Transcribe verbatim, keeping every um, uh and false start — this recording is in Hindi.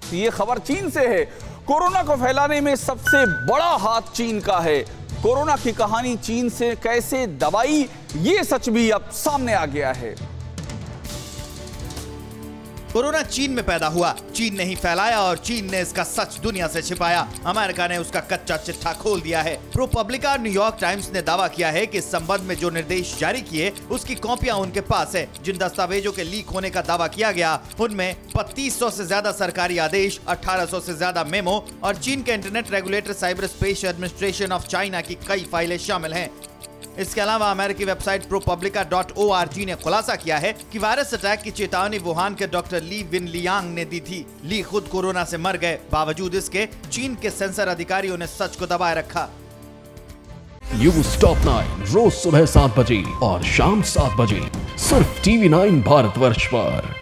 ये खबर चीन से है। कोरोना को फैलाने में सबसे बड़ा हाथ चीन का है। कोरोना की कहानी चीन से कैसे दबाई, ये सच भी अब सामने आ गया है। कोरोना चीन में पैदा हुआ, चीन ने ही फैलाया और चीन ने इसका सच दुनिया से छिपाया। अमेरिका ने उसका कच्चा चिट्ठा खोल दिया है। प्रोपब्लिका और न्यूयॉर्क टाइम्स ने दावा किया है कि इस संबंध में जो निर्देश जारी किए उसकी कॉपियां उनके पास है। जिन दस्तावेजों के लीक होने का दावा किया गया उनमें पच्चीस सौ से ज्यादा सरकारी आदेश, अठारह सौ से ज्यादा मेमो और चीन के internet regulator cyber space administration of China की कई फाइलें शामिल हैं। इसके अलावा अमेरिकी website ProPublica dot O R G ने खुलासा किया है कि वायरस अटैक की चेतावनी वुहान के डॉक्टर ली विन लियांग ने दी थी। ली खुद कोरोना से मर गए, बावजूद इसके चीन के सेंसर अधिकारियों ने सच को दबाए रखा। न्यूज़ टॉप नाइन रोज सुबह सात बजे और शाम सात बजे सिर्फ टीवी नाइन भारतवर्ष पर।